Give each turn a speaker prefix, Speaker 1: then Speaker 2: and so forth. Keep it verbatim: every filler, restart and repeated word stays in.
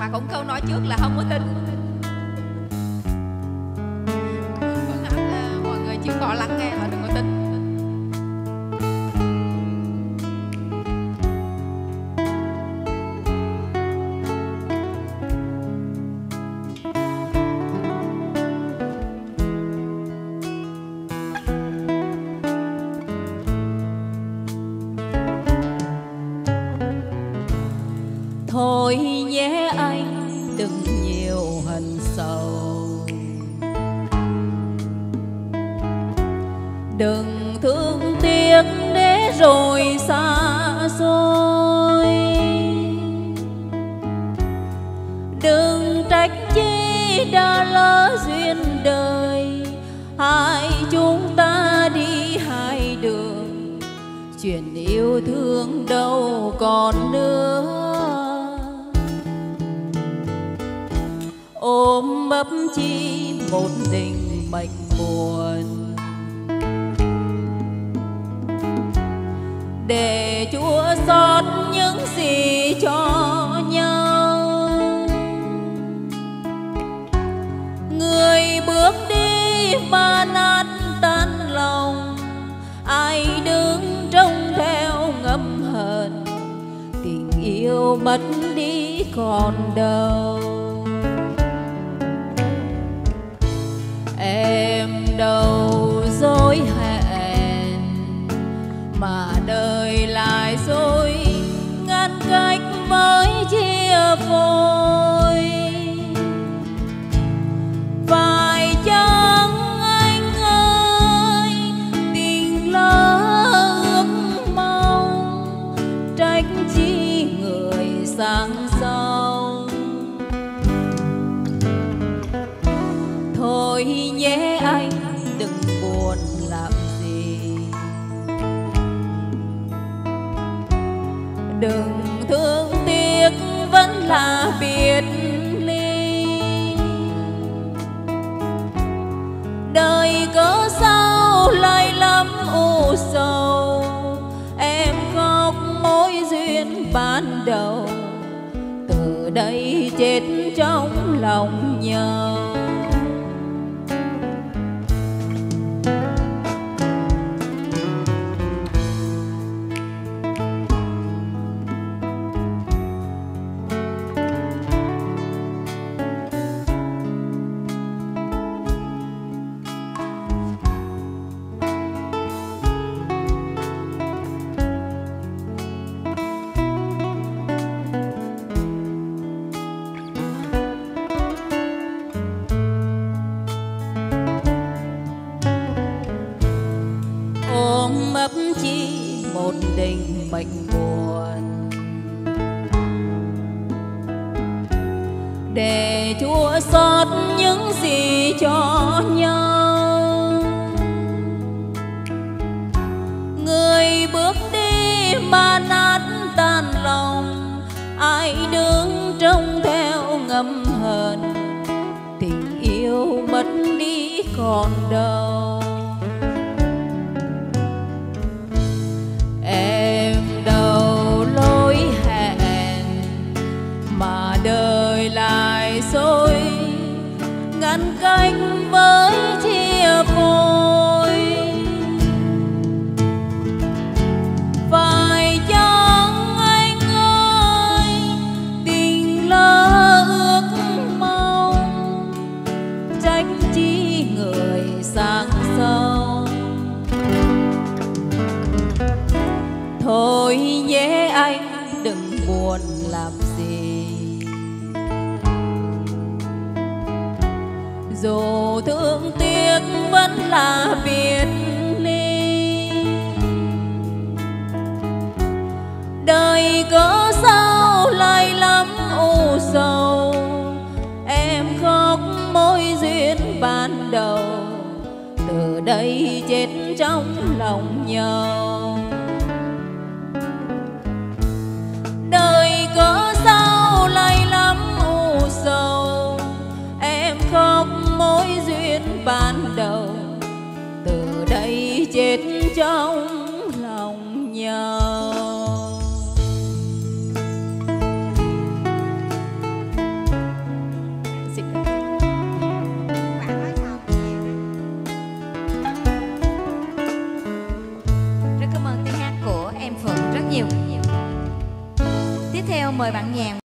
Speaker 1: Mà cũng câu nói trước là không có tin. Con hát là mọi người chịu khó lắng nghe và đừng có tin.
Speaker 2: Thôi nhé anh đừng nhiều hận sầu, đừng thương tiếc để rồi xa xôi, đừng trách chi đã lỡ duyên đời, hai chúng ta đi hai đường, chuyện yêu thương đâu còn nữa. Ôm ấp chi một tình mệnh buồn, để Chúa xót những gì cho nhau. Người bước đi mà nát tan lòng, ai đứng trông theo ngậm hờn, tình yêu mất đi còn đâu. Em đâu dối hẹn mà đời lại dối, ngăn cách mới chia phôi. Phải chăng anh ơi tình lỡ ước mong, trách chi người sang sau. Thôi nhé anh đừng buồn làm gì, đừng thương tiếc vẫn là biệt ly. Đời có sao lại lắm u sầu, em khóc mối duyên ban đầu, từ đây chết trong lòng nhau. Ôm ấp chi một tình mệnh buồn, để Chúa xót những gì cho nhau. Người bước đi mà nát tan lòng, ai đứng trông theo ngậm hờn, tình yêu mất đi còn đâu. Em đâu lối hẹn mà đời lại dối, ngăn cách mới chia phôi. Phải chăng anh ơi tình lỡ ước mong, trách chi người sang sau. Thôi nhé anh đừng buồn làm gì, dù thương tiếc vẫn là biệt ly. Đời có sao lại lắm u sầu, em khóc mối duyên ban đầu, từ đây chết trong lòng nhau. Đời có sao lại lắm u sầu, em khóc mối duyên ban đầu, từ đây chết trong lòng nhau.
Speaker 3: Tiếp theo mời bạn Nhàn.